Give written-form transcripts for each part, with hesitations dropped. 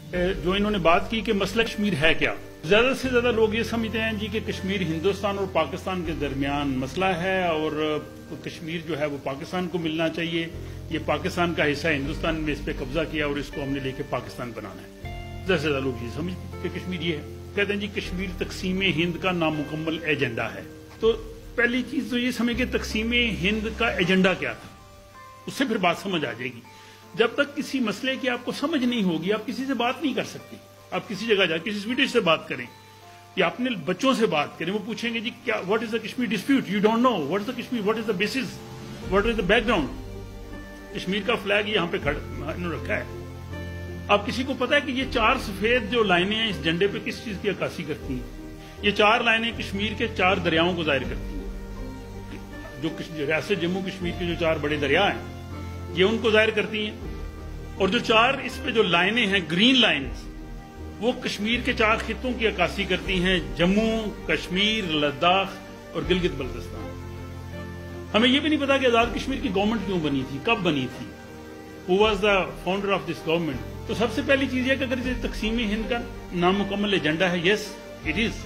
جو انہوں نے بات کی کہ مسئلہ کشمیر ہے کیا، زیادہ سے زیادہ لوگ یہ سمجھتے ہیں جی کہ کشمیر ہندوستان اور پاکستان کے درمیان مسئلہ ہے اور کشمیر جو ہے وہ پاکستان کو ملنا چاہیے، یہ پاکستان کا حصہ ہے، ہندوستان نے اس پہ قبضہ کیا اور اس کو ہم نے لے کے پاکستان بنانا ہے۔ زیادہ سے زیادہ لوگ یہ سمجھتے ہیں کہ کشمیر یہ ہے، کہتے ہیں جی کشمیر تقسیم ہند کا نامکمل ایجنڈا ہے۔ تو پہلی چیز تو یہ سمجھ کہ تقسیم ہند کا ایجنڈا کیا تھا، اس سے پھر بات سمجھ آ جائے گی۔ جب تک کسی مسئلے کی آپ کو سمجھ نہیں ہوگی آپ کسی سے بات نہیں کر سکتے۔ آپ کسی جگہ جائیں، کسی سویڈش سے بات کریں یا اپنے بچوں سے بات کریں، وہ پوچھیں گے جی کیا what is the Kashmir dispute, you don't know what is the Kashmir, what is the basis, what is the background. Kashmir کا فلیگ یہاں پہ انہوں نے رکھا ہے، اب کسی کو پتا ہے کہ یہ 4 سفید جو لائنیں ہیں اس جھنڈے پہ کس چیز کی عکاسی کرتی ہیں؟ یہ 4 لائنیں کشمیر کے 4 دریاؤں کو ظاہر کرتی ہیں، جو ریاست جموں کشمیر کے جو 4 بڑے دریا ہیں یہ ان کو ظاہر کرتی ہیں، اور جو 4 اس پہ جو لائنیں ہیں گرین لائنز وہ کشمیر کے 4 خطوں کی عکاسی کرتی ہیں، جموں، کشمیر، لداخ اور گلگت بلتستان۔ ہمیں یہ بھی نہیں پتا کہ آزاد کشمیر کی گورنمنٹ کیوں بنی تھی، کب بنی تھی، who was the founder of this government. تو سب سے پہلی چیز یہ کہ اگر یہ تقسیم ہند کا نامکمل ایجنڈا ہے، یس اٹ از۔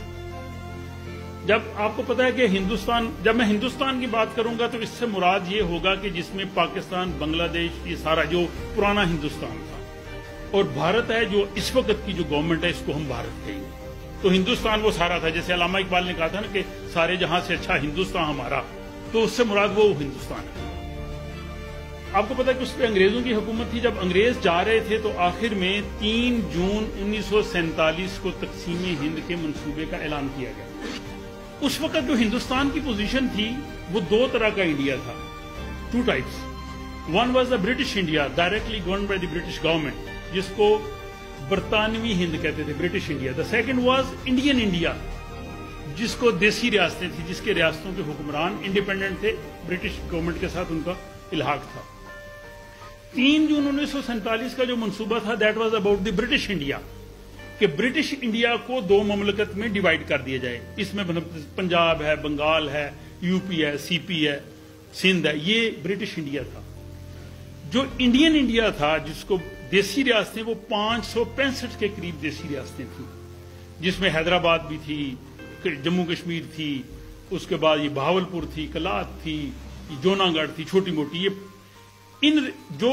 جب آپ کو پتا ہے کہ جب میں ہندوستان کی بات کروں گا تو اس سے مراد یہ ہوگا کہ جس میں پاکستان، بنگلہ دیش، یہ سارا جو پرانا ہندوستان تھا، اور بھارت ہے جو اس وقت کی جو گورنمنٹ ہے اس کو ہم بھارت کہیں گے۔ تو ہندوستان وہ سارا تھا، جیسے علامہ اقبال نے کہا تھا نا کہ سارے جہاں سے اچھا ہندوستان ہمارا، تو اس سے مراد وہ ہندوستان ہے۔ آپ کو پتا ہے کہ اس پہ انگریزوں کی حکومت تھی، جب انگریز جا رہے تھے تو آخر میں 3 جون 1947 کو تقسیم ہند کے منصوبے کا اعلان کیا گیا۔ اس وقت جو ہندوستان کی پوزیشن تھی وہ 2 طرح کا انڈیا تھا، 2 types. One was the British India directly governed by the British government, جس کو برطانوی ہند کہتے تھے، British India. The second was Indian India, جس کو دیسی ریاستیں تھیں، جس کے ریاستوں کے حکمران انڈیپینڈنٹ تھے، برٹش گورنمنٹ کے ساتھ ان کا الحاق تھا۔ 3 جون 1947 کا جو منصوبہ تھا that was about the British India, کہ برٹش انڈیا کو 2 مملکت میں ڈیوائیڈ کر دیا جائے۔ اس میں پنجاب ہے، بنگال ہے، یو پی ہے، سی پی ہے، سندھ ہے، یہ برٹش انڈیا تھا۔ جو انڈین انڈیا تھا جس کو دیسی ریاستیں، وہ 565 کے قریب دیسی ریاستیں تھیں، جس میں حیدرآباد بھی تھی، جموں کشمیر تھی، اس کے بعد یہ بہاولپور تھی، کلات تھی، جونا گڑھ تھی، چھوٹی موٹی۔ یہ ان جو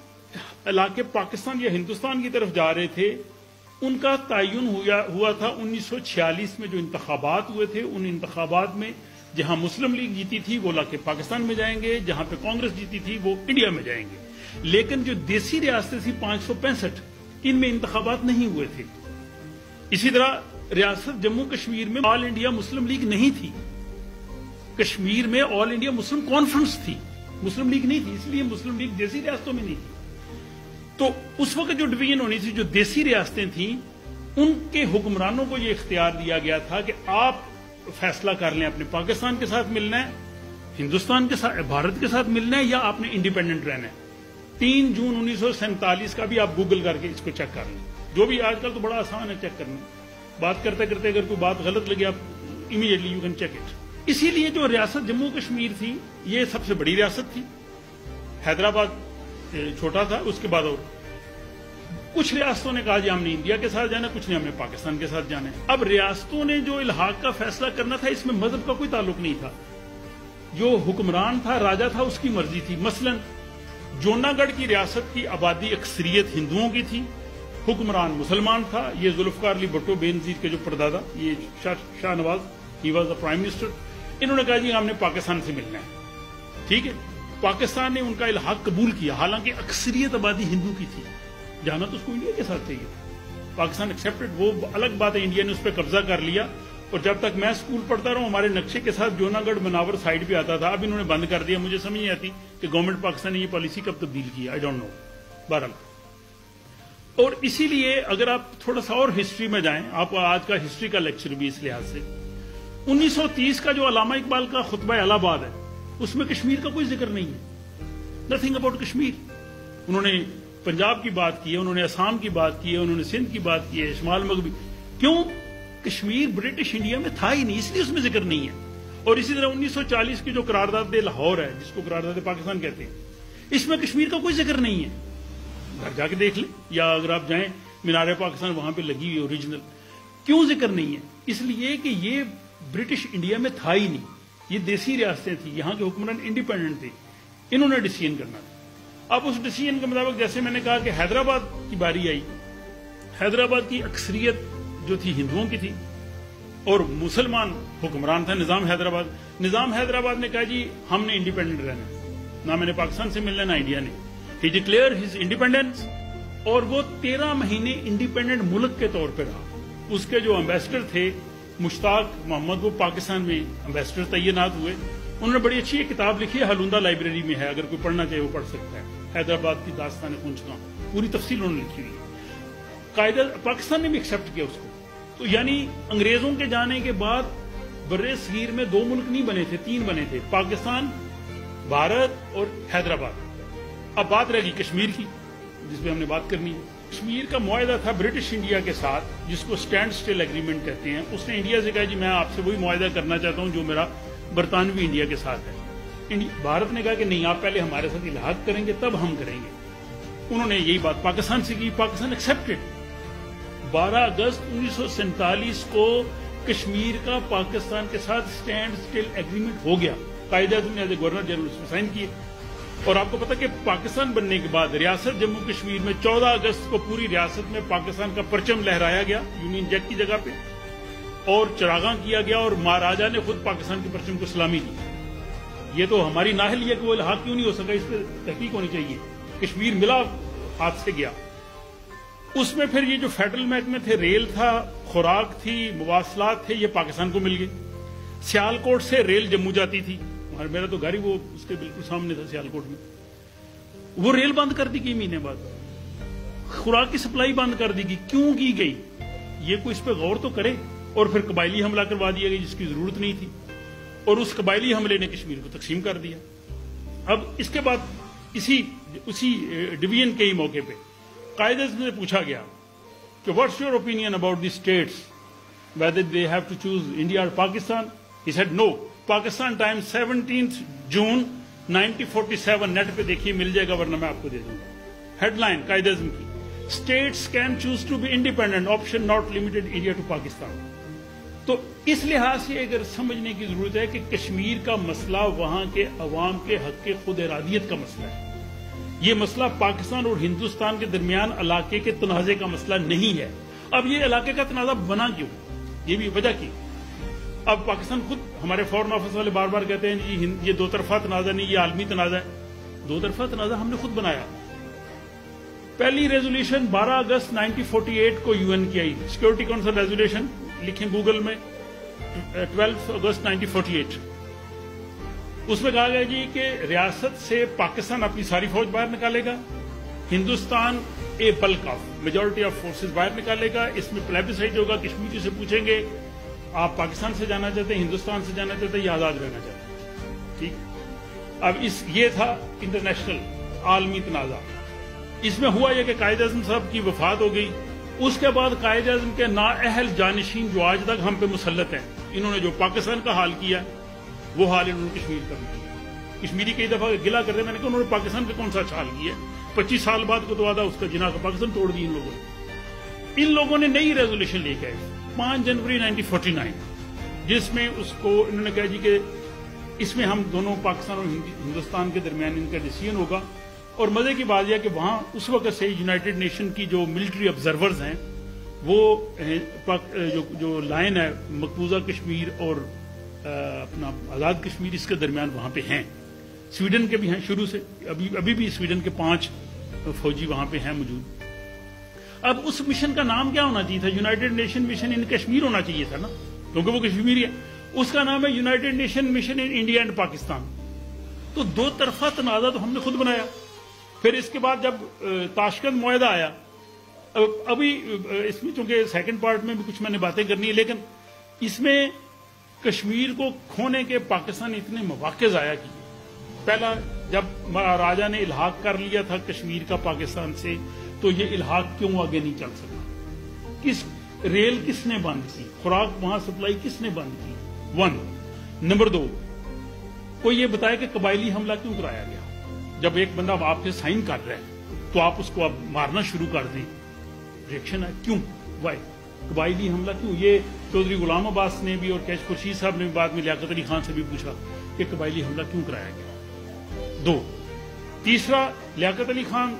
علاقے پاکستان یا ہندوستان کی طرف جا رہے تھے ان کا تعین ہوا تھا 1946 میں، جو انتخابات ہوئے تھے ان انتخابات میں جہاں مسلم لیگ جیتی تھی وہ علاقے پاکستان میں جائیں گے، جہاں پہ کانگریس جیتی تھی وہ انڈیا میں جائیں گے۔ لیکن جو دیسی ریاستیں تھیں 565، ان میں انتخابات نہیں ہوئے تھے۔ اسی طرح ریاست جموں کشمیر میں آل انڈیا مسلم لیگ نہیں تھی، کشمیر میں آل انڈیا مسلم کانفرنس تھی، مسلم لیگ نہیں تھی، اس لیے مسلم لیگ دیسی ریاستوں میں نہیں تھی۔ تو اس وقت جو ڈویژن ہونی تھی، جو دیسی ریاستیں تھیں، ان کے حکمرانوں کو یہ اختیار دیا گیا تھا کہ آپ فیصلہ کر لیں اپنے پاکستان کے ساتھ ملنا ہے، ہندوستان کے ساتھ، بھارت کے ساتھ ملنا ہے، یا آپ نے انڈیپینڈنٹ رہنا ہے۔ 3 جون 1947 کا بھی آپ گوگل کر کے اس کو چیک کر لیں، جو بھی آج کل تو بڑا آسان ہے چیک کرنا، بات کرتے کرتے اگر کوئی بات غلط لگے آپ immediately you can check it. اسی لیے جو ریاست جموں کشمیر تھی یہ سب سے بڑی ریاست تھی، حیدرآباد چھوٹا تھا، اس کے بعد اور کچھ ریاستوں نے کہا جی ہم نے انڈیا کے ساتھ جانا ہے، کچھ نے ہم نے پاکستان کے ساتھ جانا ہے۔ اب ریاستوں نے جو الحاق کا فیصلہ کرنا تھا اس میں مذہب کا کوئی تعلق نہیں تھا، جو حکمران تھا، راجا تھا، اس کی مرضی تھی۔ مثلا جونا گڑھ کی ریاست کی آبادی اکثریت ہندوؤں کی تھی، حکمران مسلمان تھا، یہ ذوالفقار علی بھٹو بے نظیر کے جو پردادا، یہ Shah Nawaz, he was the prime minister, انہوں نے کہا جی ہم نے پاکستان سے ملنا ہے، ٹھیک ہے۔ پاکستان نے ان کا الحاق قبول کیا، حالانکہ اکثریت آبادی ہندو کی تھی، جانا تو اس کو انڈیا کے ساتھ چاہیے تھا۔ پاکستان ایکسیپٹڈ، وہ الگ بات ہے، انڈیا نے اس پہ قبضہ کر لیا، اور جب تک میں اسکول پڑھتا رہا ہوں ہمارے نقشے کے ساتھ جونا گڑھ مناور سائڈ پہ آتا تھا، اب انہوں نے بند کر دیا، مجھے سمجھ نہیں آتی کہ گورنمنٹ پاکستان نے یہ پالیسی کب تبدیل کی، آئی ڈونٹ نو، بہرحال۔ اور اسی لیے اگر آپ تھوڑا سا اور ہسٹری میں جائیں، آپ آج کا ہسٹری کا لیکچر بھی اس لحاظ سے، 1930 کا جو علامہ اقبال کا خطبہ الہ آباد ہے اس میں کشمیر کا کوئی ذکر نہیں ہے، نتھنگ اباؤٹ کشمیر۔ انہوں نے پنجاب کی بات کی ہے، انہوں نے آسام کی بات کی ہے، انہوں نے سندھ کی بات کی ہے، شمال مغربی، کیوں؟ کشمیر برٹش انڈیا میں تھا ہی نہیں، اس لیے اس میں ذکر نہیں ہے۔ اور اسی طرح 1940 کی جو قرارداد لاہور ہے، جس کو قرارداد پاکستان کہتے ہیں، اس میں کشمیر کا کوئی ذکر نہیں ہے، گھر جا کے دیکھ لیں، یا اگر آپ جائیں मीनार पाकिस्तान वहां पे लगी हुई ओरिजिनल। क्यों जिक्र नहीं है? इसलिए कि ये ब्रिटिश इंडिया में था ही नहीं, ये देसी रियासतें थी, यहाँ के हुक्मरान इंडिपेंडेंट थे, इन्होंने डिसीजन करना था। अब उस डिसीजन के मुताबिक जैसे मैंने कहा कि हैदराबाद की बारी आई, हैदराबाद की अक्सरियत जो थी हिंदुओं की थी और मुसलमान हुक्मरान था निजाम हैदराबाद। निजाम हैदराबाद ने कहा जी हमने इंडिपेंडेंट रहना, ना मैंने पाकिस्तान से मिलना ना इंडिया ने। ही डिक्लेयर हिज इंडिपेंडेंस और वो 13 महीने इंडिपेंडेंट मुल्क के तौर पर रहा। उसके जो एम्बेसडर थे मुश्ताक मोहम्मद, वो पाकिस्तान में एम्बेसडर तैनात हुए। उन्होंने बड़ी अच्छी एक किताब लिखी है, हलूंदा लाइब्रेरी में है, अगर कोई पढ़ना चाहे वो पढ़ सकता है, हैदराबाद की दास्तान पूंछना, पूरी तफसील उन्होंने लिखी हुई है। कायदा पाकिस्तान ने भी एक्सेप्ट किया उसको। तो यानी अंग्रेजों के जाने के बाद बर्रे सगीर में 2 मुल्क नहीं बने थे, 3 बने थे, पाकिस्तान, भारत और हैदराबाद। अब बात रहेगी कश्मीर की, जिसपे हमने बात करनी है। कश्मीर का मुआहदा था ब्रिटिश इंडिया के साथ, जिसको स्टैंड स्टिल एग्रीमेंट कहते हैं। उसने इंडिया से कहा जी मैं आपसे वही मुआहदा करना चाहता हूं जो मेरा बरतानवी इंडिया के साथ है। भारत ने कहा कि नहीं, आप पहले हमारे साथ इलाहाक करेंगे तब हम करेंगे। उन्होंने यही बात पाकिस्तान से की, पाकिस्तान एक्सेप्टेड। 12 अगस्त 1947 को कश्मीर का पाकिस्तान के साथ स्टैंड स्टिल एग्रीमेंट हो गया। कायदे-ए-आज़म ने गवर्नर जनरल उसमें साइन किए। और आपको पता कि पाकिस्तान बनने के बाद रियासत जम्मू कश्मीर में 14 अगस्त को पूरी रियासत में पाकिस्तान का परचम लहराया गया यूनियन जैक की जगह पे, और चरागां किया गया, और महाराजा ने खुद पाकिस्तान के परचम को सलामी दी। ये तो हमारी नाहली है कि वो इल्हाक क्यों नहीं हो सका, इस पर तहकीक होनी चाहिए। कश्मीर मिला, हाथ से गया। उसमें फिर ये जो फेडरल महकमे थे, रेल था, खुराक थी, मुवासलात थे, ये पाकिस्तान को मिल गए। सियालकोट से रेल जम्मू जाती थी, और मेरा तो घर ही वो उसके बिल्कुल सामने था सियालकोट में। वो रेल बंद कर दी गई महीने बाद। खुराक की सप्लाई बंद कर दी गई। क्यों की गई? ये कोई इस पर गौर तो करे। और फिर कबायली हमला करवा दिया गया जिसकी जरूरत नहीं थी, और उस कबायली हमले ने कश्मीर को तकसीम कर दिया। अब इसके बाद उसी डिवीजन के ही मौके पे कायदे-ए-आज़म से पूछा गया कि what's your opinion about the states, whether they have to choose India और Pakistan. He said no. Pakistan Times 17 June 1947, net पे देखिए मिल जाएगा, वरना मैं आपको दे दूंगा। हेडलाइन कायदे-ए-आज़म की, states can choose to be independent, option not limited India to Pakistan. तो इस लिहाज से अगर समझने की जरूरत है कि कश्मीर का मसला वहां के अवाम के हक के खुद इरादियत का मसला है। ये मसला पाकिस्तान और हिंदुस्तान के दरमियान इलाके के तनाजे का मसला नहीं है। अब ये इलाके का तनाजा बना क्यों, ये भी वजह की। अब पाकिस्तान खुद, हमारे फॉरेन ऑफिस वाले बार बार कहते हैं जी ये 2 तरफा तनाजा नहीं, ये आलमी तनाजा है। 2 तरफा तनाजा हमने खुद बनाया। पहली रेजोल्यूशन 12 अगस्त 1948 को यूएन की आई, सिक्योरिटी काउंसिल रेजोल्यूशन, लिखें गूगल में, 12 अगस्त 1948। उसमें कहा गया जी कि रियासत से पाकिस्तान अपनी सारी फौज बाहर निकालेगा, Hindustan a bulk of majority of forces बाहर निकालेगा। इसमें प्लेबिसाइट होगा, कश्मीरी से पूछेंगे आप पाकिस्तान से जाना चाहते हैं, हिंदुस्तान से जाना चाहते हैं या आजाद रहना चाहते हैं। ठीक। अब ये था इंटरनेशनल आलमी तनाजा। इसमें हुआ यह कि कायदे-ए-आज़म साहब की वफात हो गई। उसके बाद कायदे-ए-आज़म के नाअहल जानशीन जो आज तक हम पे मुसल्लत हैं, इन्होंने जो पाकिस्तान का हाल किया वो हाल इन्होंने कश्मीर का किया। कश्मीरी कई दफा गिला करते, मैंने कहा उन्होंने पाकिस्तान का कौन सा अच्छा हाल किया? 25 साल बाद को तो आधा उसका जिना का पाकिस्तान तोड़ दी इन लोगों ने। इन लोगों ने नई रेजोल्यूशन लेके आए 5 जनवरी 1949, जिसमें उसको इन्होंने कहा जी कि इसमें हम दोनों पाकिस्तान और हिंदुस्तान के दरमियान इनका डिसीजन होगा। और मजे की बात यह कि वहां उस वक्त से यूनाइटेड नेशन की जो मिलिट्री ऑब्जर्वर्स हैं वो जो लाइन है मकबूजा कश्मीर और अपना आजाद कश्मीर, इसके दरमियान वहां पे हैं। स्वीडन के भी हैं शुरू से, अभी भी स्वीडन के 5 फौजी वहां पे हैं मौजूद। अब उस मिशन का नाम क्या होना चाहिए था? United Nation mission in Kashmir होना चाहिए था ना, क्योंकि वो कश्मीरी है। उसका नाम है United Nation mission in India and Pakistan. तो 2 तरफा तनाजा तो हमने खुद बनाया। फिर इसके बाद जब ताशकंद मुआहदा आया, अभी इसमें चूंकि सेकंड पार्ट में भी कुछ मैंने बातें करनी है, लेकिन इसमें कश्मीर को खोने के पाकिस्तान ने इतने मौके जाया किए। पहला, जब महाराजा ने इल्हाक कर लिया था कश्मीर का पाकिस्तान से, तो ये इल्हाक क्यों आगे नहीं चल सका? रेल किसने बंद की? खुराक वहां सप्लाई किसने बंद की? 1। नंबर 2, कोई ये बताया कि कबायली हमला क्यों कराया गया? जब एक बंदा आप पे साइन कर रहा है तो आप उसको अब मारना शुरू कर दें, ریئیکشن ہے. کیوں؟ وائی؟ قبائلی حملہ کیوں؟ یہ چودھری غلام عباس نے بھی اور کیچ خورشید صاحب نے بھی بعد میں لیاقت علی خان سے بھی پوچھا کہ قبائلی حملہ کیوں کرایا گیا. 2. تیسرا، لیاقت علی خان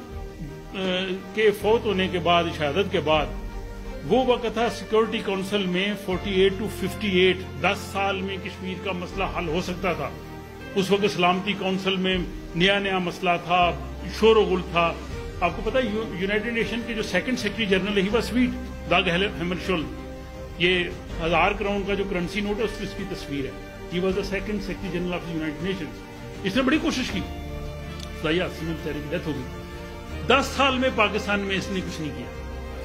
کے فوت ہونے کے بعد، شہادت کے بعد، وہ وقت تھا سیکورٹی کونسل میں 48 to 58، 10 سال میں کشمیر کا مسئلہ حل ہو سکتا تھا. اس وقت سلامتی کونسل میں نیا مسئلہ تھا، شور و غل تھا. آپ کو پتا یونائٹڈ نیشن کے جو سیکنڈ سیکرٹری جنرل ہے، ہی واز سویٹ، داگ ہیمرشولد. یہ 1000 کروڑ کا جو کرنسی نوٹ ہے اس کی اس کی تصویر ہے. He was the second secretary general of United Nations. اس نے بڑی کوشش کی. فلاحیہ حسین بیچارے کی ڈیتھ ہو گئی. 10 سال میں پاکستان میں اس نے کچھ نہیں کیا.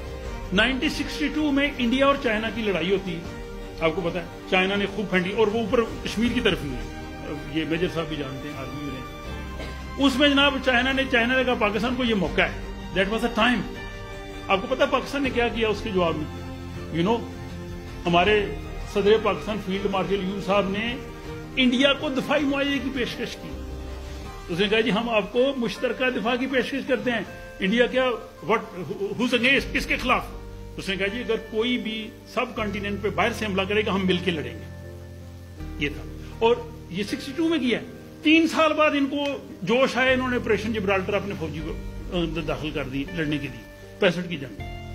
1962 میں انڈیا اور چائنا کی لڑائی ہوتی ہے. آپ کو پتا ہے چائنا نے خوب پھینٹی، اور وہ اوپر کشمیر کی طرف نہیں ہے. یہ میجر صاحب بھی جانتے ہیں، آرمی میں. اس میں جناب چائنا نے کہا پاکستان کو یہ موقع ہے. That was a time. آپ کو پتا پاکستان نے کیا کیا اس کے جواب میں؟ ہمارے صدر پاکستان فیلڈ مارشل یو صاحب نے انڈیا کو دفاعی معاہدے کی پیشکش کی. اس نے کہا جی ہم آپ کو مشترکہ دفاع کی پیشکش کرتے ہیں. انڈیا کیا ہوز اگینسٹ، کس کے خلاف؟ اس نے کہا جی اگر کوئی بھی سب کانٹیننٹ پہ باہر سے حملہ کرے گا ہم مل کے لڑیں گے. یہ تھا. اور یہ 62 میں کیا ہے. 3 سال بعد ان کو جوش آئے، انہوں نے آپریشن جبرالٹر اپنے فوجی کو داخل کر دی لڑنے کے لیے. 65 کی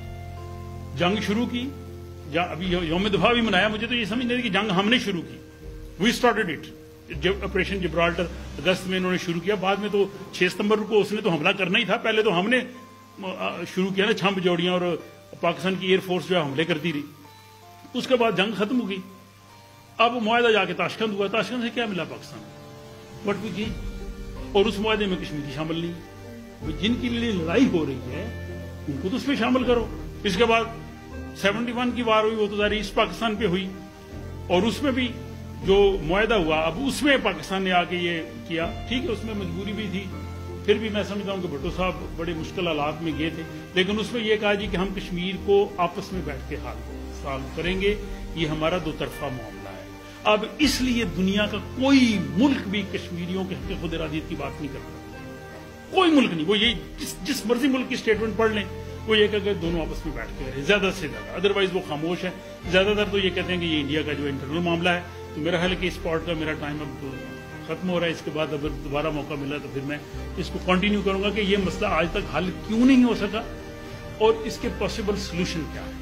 جنگ شروع کی. ابھی یوم دفاع بھی منایا. مجھے تو یہ سمجھ نہیں تھی کہ جنگ ہم نے شروع کی. We started it. جب آپریشن جبرالٹر اگست میں انہوں نے شروع کیا، بعد میں تو 6 ستمبر کو اس نے تو حملہ کرنا ہی تھا. پہلے تو ہم نے شروع کیا نا، چھمپ جوڑیاں، اور پاکستان کی ایئر فورس جو ہے حملے کرتی رہی. اس کے بعد جنگ ختم ہو گئی. اب معاہدہ جا کے تاشکند ہوا. تاشکند سے کیا ملا پاکستان؟ What we gain. اور اس معاہدے میں کشمیری شامل نہیں. جن کے لیے لڑائی ہو رہی ہے ان کو تو اس میں شامل کرو. اس کے بعد 71 کی وار ہوئی، وہ تو ظاہر ایسٹ پاکستان پہ ہوئی، اور اس میں بھی جو معاہدہ ہوا اب اس میں پاکستان نے آ کے یہ کیا. ٹھیک ہے، اس میں مجبوری بھی تھی. پھر بھی میں سمجھتا ہوں کہ بھٹو صاحب بڑے مشکل حالات میں گئے تھے، لیکن اس میں یہ کہا جی کہ ہم کشمیر کو آپس میں بیٹھ کے حل سالو کریں گے. یہ ہمارا 2 طرفہ معاملہ ہے. اب اس لیے دنیا کا کوئی ملک بھی کشمیریوں کے حق خود ارادیت کی بات نہیں کرتا. کوئی ملک نہیں. وہ یہ جس مرضی ملک کی اسٹیٹمنٹ پڑھ لیں، وہ یہ کہ دونوں آپس میں بیٹھ کے رہے زیادہ سے زیادہ. ادروائز وہ خاموش ہے. زیادہ تر تو یہ کہتے ہیں کہ یہ انڈیا کا جو انٹرنل معاملہ ہے. تو میرا خیال ہے کہ اس پارٹ کا میرا ٹائم اب ختم ہو رہا ہے. اس کے بعد اگر دوبارہ موقع ملا تو پھر میں اس کو کنٹینیو کروں گا کہ یہ مسئلہ آج تک حل کیوں نہیں ہو سکا اور اس کے پاسبل سولوشن کیا ہے.